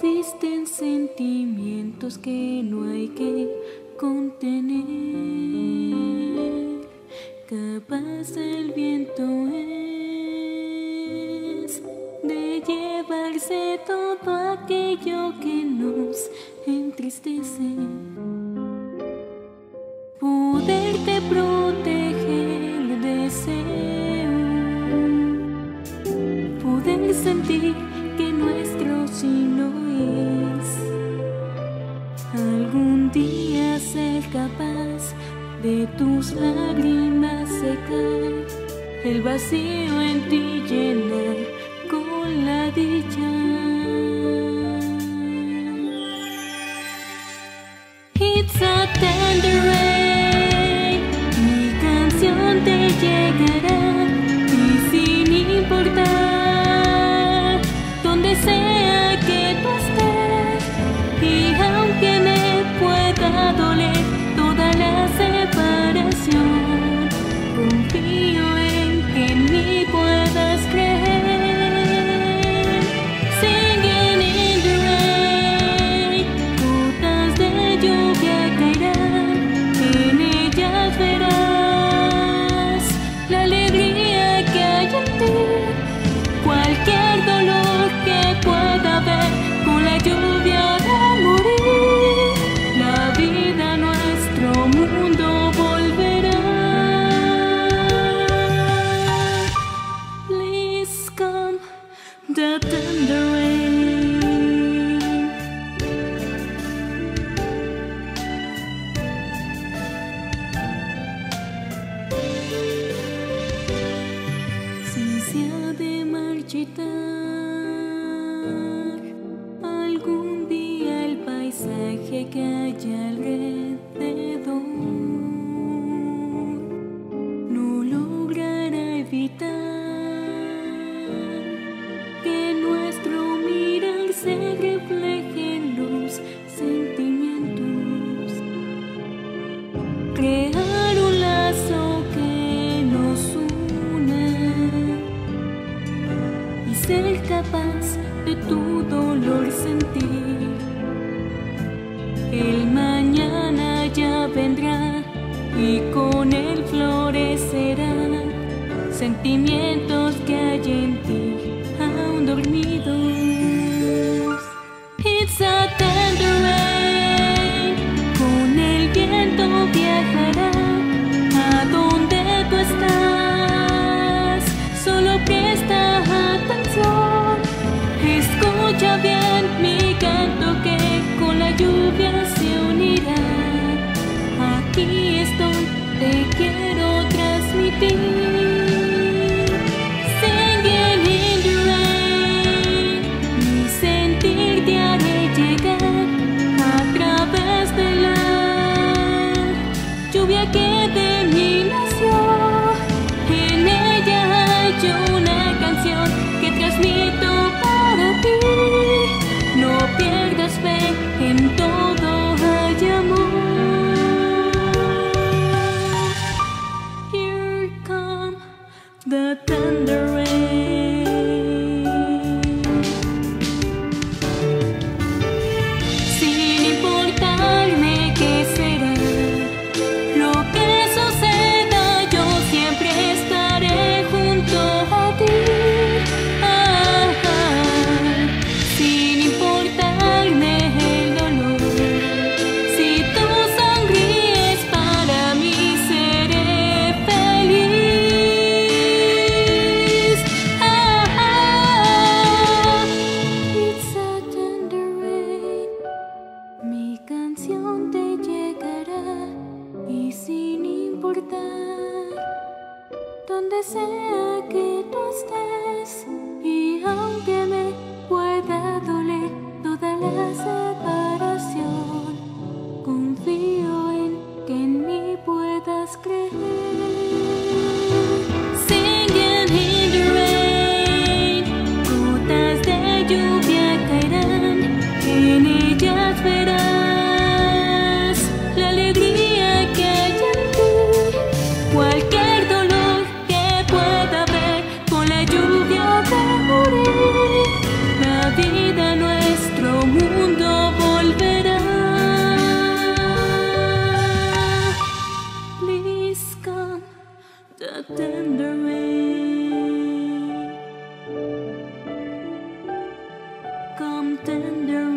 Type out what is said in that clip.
Existen sentimientos que no hay que contener. Capaz el viento es de llevarse todo aquello que nos entristece. Poderte proteger el deseo, poder sentir que nuestro sí no es. Algún día ser capaz de tus lágrimas secar, el vacío en ti llenar con la dicha. It's a tender rain, mi canción te llegará y sin importar donde sea que tú estés, y aunque me pueda doler toda la separación, confío en que en mí puedas creer. Singing in the rain, gotas de lluvia caerán, en ellas verás la alegría que hay en ti. Cualquier dolor que pueda haber, con la lluvia de morir, la vida a nuestro mundo volverá. Please come the tender rain. Si se ha de marchitar algún día el paisaje que hay alrededor, no logrará evitar que nuestro mirar se refleje en los sentimientos. Crear un lazo que nos una y ser capaz de tu dolor sentir. El mañana ya vendrá y con él florecerán sentimientos que hay en ti aún dormidos. It's a tender rain, con el viento viajará a donde tú estás. Solo presta atención, escucha bien mi canto que con la lluvia se unirá. Aquí estoy, te quiero transmitir. Singing in tender